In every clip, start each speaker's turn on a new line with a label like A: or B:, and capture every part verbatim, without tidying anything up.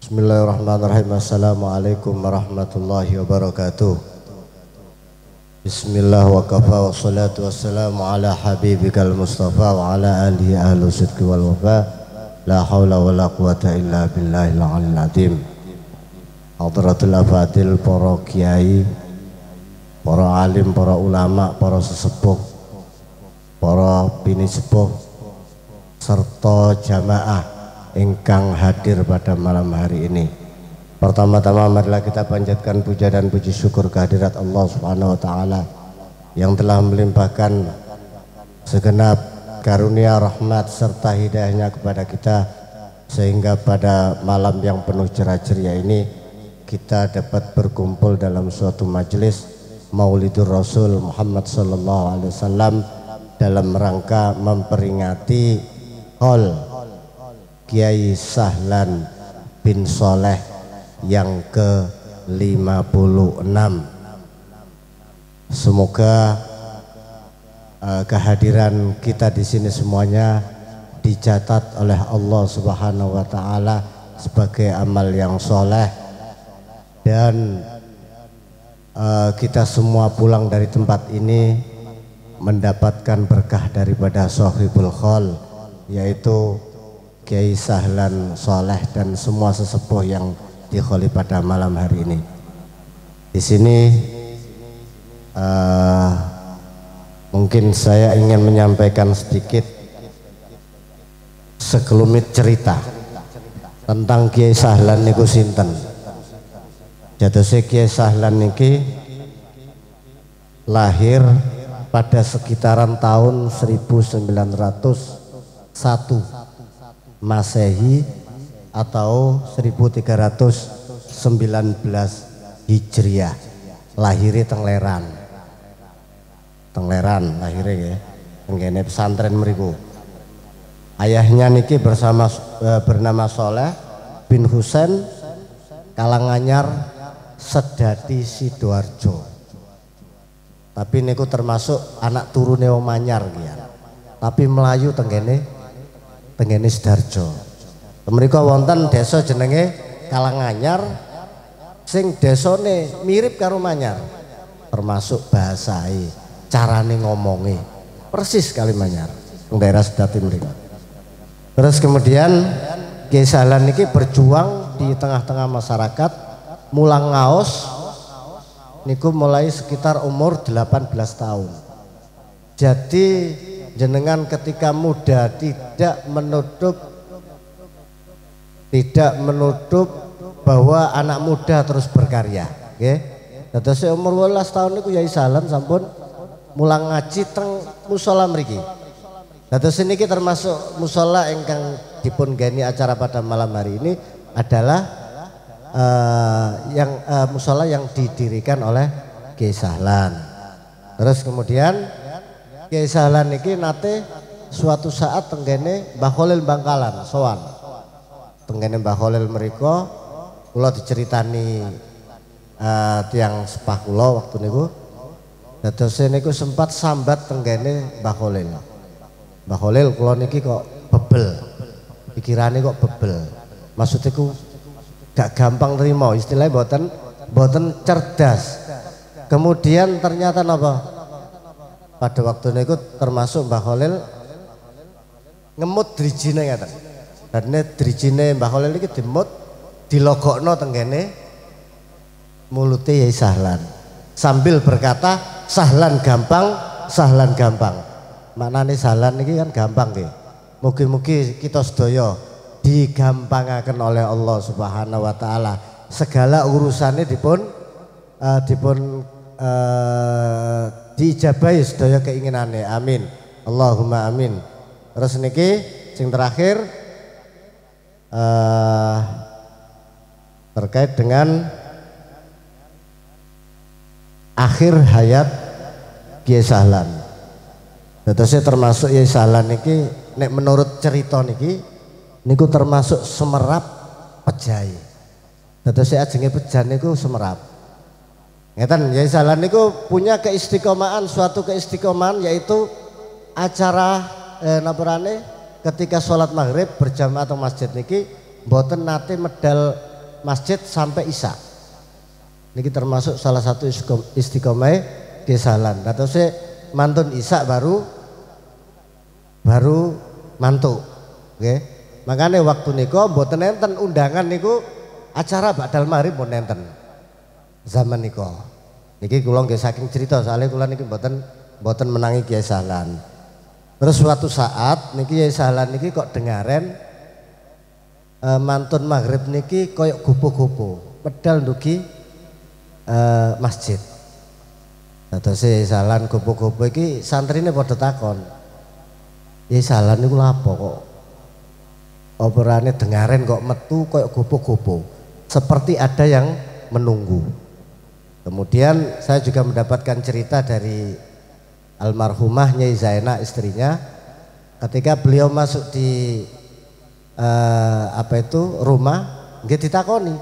A: Bismillahirrahmanirrahim. Assalamualaikum warahmatullahi wabarakatuh. Bismillah wa kafa wa salatu wassalamu ala habibikal mustafa wa ala alihi ahlu sidqi wal wafa. La hawla wa la quwata illa billahil aliyil azim. Hadratul afadil, para kiai, para alim, para ulama, para sesepuh, para bini sepuh serta jamaah ingkang hadir pada malam hari ini. Pertama-tama marilah kita panjatkan puja dan puji syukur kehadirat Allah Subhanahu wa taala yang telah melimpahkan segenap karunia, rahmat serta hidayahnya kepada kita, sehingga pada malam yang penuh cerah ceria ini kita dapat berkumpul dalam suatu majelis Maulidur Rasul Muhammad sallallahu alaihi wasallam dalam rangka memperingati haul Kiai Sahlan bin Soleh yang ke lima puluh enam. Semoga uh, kehadiran kita di sini semuanya dicatat oleh Allah Subhanahu wa taala sebagai amal yang soleh, dan uh, kita semua pulang dari tempat ini mendapatkan berkah daripada Sohibul Khol, yaitu Kiai Sahlan Soleh dan semua sesepuh yang dikholi pada malam hari ini. Di sini uh, mungkin saya ingin menyampaikan sedikit sekelumit cerita tentang Kiai Sahlan niku sinten. Jadose Kiai Sahlan niki lahir pada sekitaran tahun seribu sembilan ratus satu Masehi atau seribu tiga ratus sembilan belas Hijriah. Lahirnya Tengleran. Tengleran lahirnya ya. Tenggene pesantren mriku. Ayahnya niki bersama e, bernama Soleh bin Husain Kalanganyar Sedati Sidoarjo. Tapi niku termasuk anak turune wong Manyar ya. Tapi Melayu tenggene tenggene Sidoarjo. Mriku wonten desa jenenge Kalanganyar sing desane mirip karo Manyar, termasuk bahasae, carane ngomonge persis kali Manyar, daerah Sedati mriku. Terus kemudian Kiai Sahlan niki berjuang di tengah-tengah masyarakat, mulang ngaos niku mulai sekitar umur delapan belas tahun. Jadi jenengan ketika muda tidak menutup tidak menutup bahwa anak muda terus berkarya, nggih. Dados umur delapan belas tahun niku Kiai Sahlan sampun mulang ngaji teng musala mriki. Dados niki termasuk musala ingkang dipun gani acara pada malam hari ini adalah uh, yang uh, musala yang didirikan oleh Kiai Sahlan. Terus kemudian Kiai Sahlan niki nate suatu saat tenggene Mbah Khalil Bangkalan sowan. Tenggene Mbah Khalil mriku kula diceritani uh, tiang sepah kula waktu niku. Dados niku sempat sambat tenggene Mbah Khalil. Mbah Khalil kula niki kok bebel. Pikirane kok bebel. Maksudnya ku gak gampang terima, istilahnya mboten mboten cerdas. Kemudian ternyata napa? Pada waktu itu termasuk Mbah Khalil ngemut drijine ngaten. Dene drijine Mbah Khalil iki dimut dilogokno tenggene mulute Kiai Sahlan. Sambil berkata, "Sahlan gampang, Sahlan gampang." Maknane Sahlan iki kan gampang nggih. Mugi-mugi kita sedaya digampangaken oleh Allah Subhanahu wa taala. Segala urusannya dipun uh, dipun uh, diijabahi sedaya keinginannya, amin, Allahumma amin. Terus niki sing terakhir uh, terkait dengan akhir hayat Kiai Sahlan. Datosnya termasuk Kiai Sahlan niki nek menurut cerita niki niku termasuk semerap pejai. Datosnya ajenge pejan niku semerap. Ngeten, Kiai Sahlan niku punya keistiqomahan, suatu keistiqomahan yaitu acara eh, napurane ketika sholat maghrib berjamaah atau masjid niki mboten nate medal masjid sampai isya. Niki termasuk salah satu istiqomah kesalan. Atau se mantun isya baru baru mantuk. Oke. Makanya waktu niku mboten enten undangan niku acara badal maghrib pun enten. Zaman niku. Niki kula nggih saking cerita soalnya kula niki mboten mboten menangi Kiai Sahlan. Terus suatu saat niki Kiai Sahlan niki kok dengaren e, mantun maghrib niki koyok gopo-gopo pedal ndugi e, masjid. Terus Kiai Sahlan gopo-gopo iki santrine padha takon. Kiai Sahlan niku lapo kok operane dengaren kok metu koyok gopo-gopo. Seperti ada yang menunggu. Kemudian saya juga mendapatkan cerita dari almarhumah Nyai Zainah istrinya, ketika beliau masuk di eh, apa itu rumah, nggih ditakoni,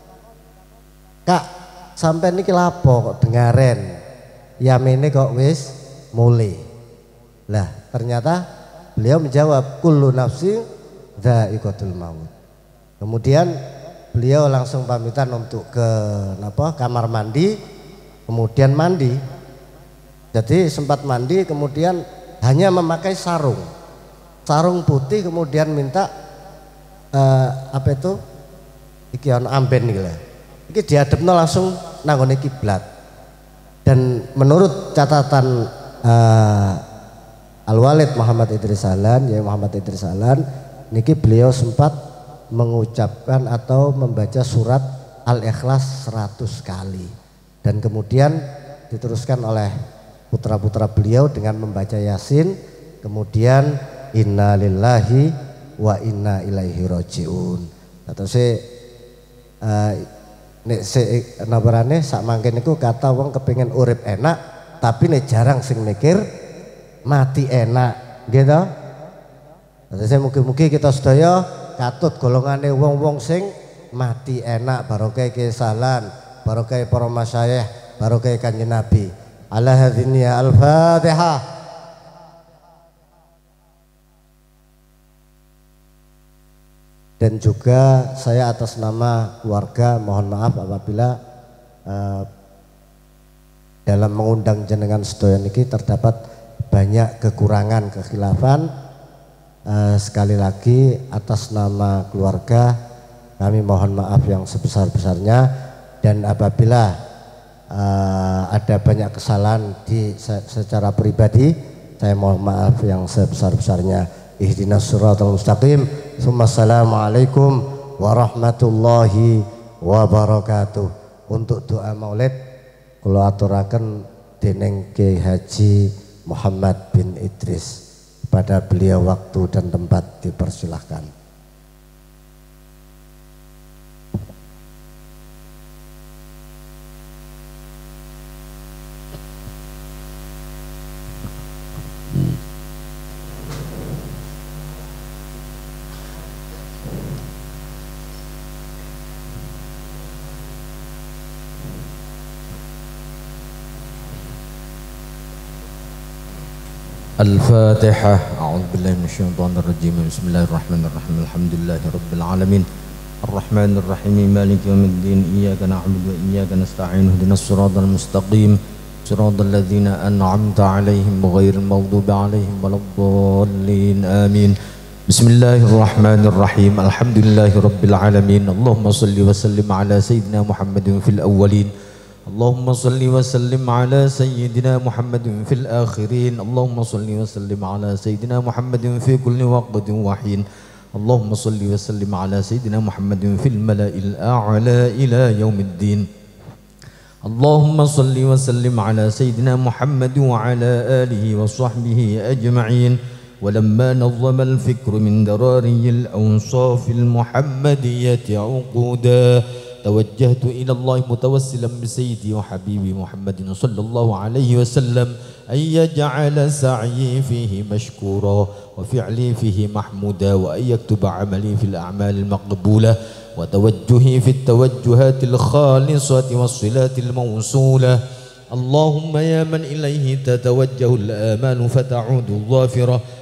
A: Kak sampai niki lapo kok dengaren, yamene kok wis mulai. Lah ternyata beliau menjawab kullu nafsi dha'iqatul maut. Kemudian beliau langsung pamitan untuk ke apa, kamar mandi, kemudian mandi. Jadi sempat mandi, kemudian hanya memakai sarung, sarung putih, kemudian minta uh, apa itu, iki ana amben iki lho. Iki diadepno langsung nanggone kiblat. Dan menurut catatan uh, Al-Walid Muhammad Idris Sahlan, ya Muhammad Idris Sahlan, niki beliau sempat mengucapkan atau membaca surat Al-Ikhlas seratus kali dan kemudian diteruskan oleh putra-putra beliau dengan membaca Yasin, kemudian inna lillahi wa inna ilaihi rajiun. Atau se uh, nek se nabarane sak mangke niku kata wong kepengin urip enak tapi nek jarang sing mikir mati enak gitu. Terus mugi-mugi kita sedaya katut golongane wong-wong sing mati enak barokah Kiai Sahlan, barokah para masyayikh, barokah Kanjeng Nabi. Ala hadhihi al-Fatihah. Dan juga saya atas nama keluarga mohon maaf apabila uh, dalam mengundang jenengan sedaya niki terdapat banyak kekurangan, kekhilafan. Uh, sekali lagi atas nama keluarga kami mohon maaf yang sebesar-besarnya, dan apabila uh, ada banyak kesalahan di se secara pribadi saya mohon maaf yang sebesar-besarnya. Ihdinas siratal mustaqim. Assalamualaikum warahmatullahi wabarakatuh. Untuk doa maulid kula aturaken dening Kiai Haji Muhammad bin Idris. Pada beliau waktu dan tempat dipersilahkan.
B: Al-Fatihah. A'udzubillahi minasyaitonir rajim. Bismillahirrahmanirrahim. Alhamdulillahi rabbil alamin. Arrahmanir rahim. Maliki yaumiddin. Iyyaka na'budu wa iyyaka nasta'in. Ihdinas siratal mustaqim. Siratal ladzina an'amta 'alaihim ghairil maghdubi 'alaihim waladdallin. Amin. Bismillahirrahmanirrahim. Alhamdulillahi rabbil alamin. Allahumma shalli wa sallim ala sayyidina Muhammadin fil awwalin. اللهم صل وسلم على سيدنا محمد في الآخرين. اللهم صل وسلم على سيدنا محمد في كل وقت وحين. اللهم صل وسلم على سيدنا محمد في الملأ الأعلى إلى يوم الدين. اللهم صل وسلم على سيدنا محمد وعلى آله وصحبه أجمعين. ولما نظم الفكر من دراري الأوصاف المحمدية عقودا توجهت إلى الله متوسلا بسيدي وحبيبي محمد صلى الله عليه وسلم أن يجعل سعيي فيه مشكورا وفعلي فيه محمودا وأن يكتب عملي في الأعمال المقبولة وتوجهي في التوجهات الخالصة والصلات الموصولة. اللهم يا من إليه تتوجه الآمال فتعود ظافرة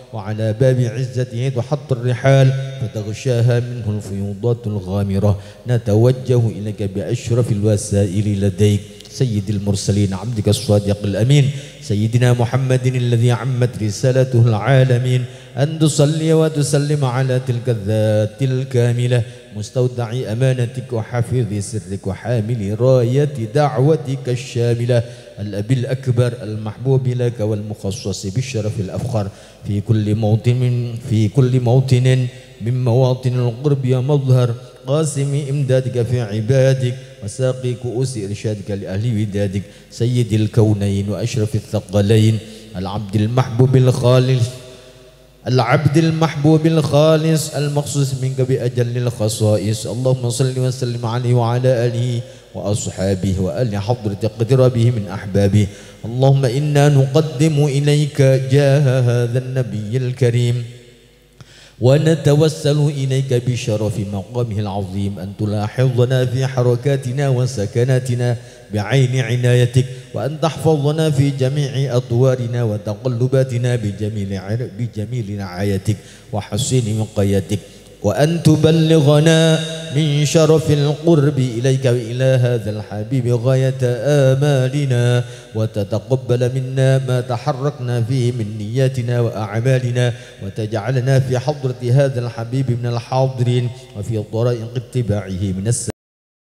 B: وعلى باب عزته تحط الرحال فتغشاها منه الفيوضات الغامرة. نتوجه إليك بأشرف الوسائل لديك سيد المرسلين عبدك الصادق الأمين سيدنا محمد الذي عمت رسالته العالمين، أن تصلي وتسلم على تلك الذات الكاملة مستودع أمانتك وحافظ سرك وحامل راية دعوتك الشاملة، الأب الأكبر المحبوب لك والمخصص بالشرف الأفخر في كل موطن في كل موطن من مواطن القرب ومظهر قاسم إمدادك في عبادك وساقي كؤوس إرشادك لأهل ودادك سيد الكونين وأشرف الثقلين العبد المحبوب الخالص العبد المحبوب الخالص المخصوص منك بأجل الخصائص. اللهم صل وسلم عليه وعلى آله وأصحابه وآل حضرة قدربه من أحبابه. اللهم إنا نقدم إليك جاه هذا النبي الكريم ونتوسل إليك بشرف مقامه العظيم أن تلاحظنا في حركاتنا وسكناتنا بعين عنايتك، وأن تحفظنا في جميع أطوارنا وتقلباتنا بجميل بجميل رعايتك وحسن وقايتك، وأن تبلغنا من شرف القرب إليك وإلى هذا الحبيب غاية آمالنا، وتتقبل منا ما تحركنا فيه من نياتنا وأعمالنا، وتجعلنا في حضرة هذا الحبيب من الحاضرين وفي طرائق اتباعه من السلام.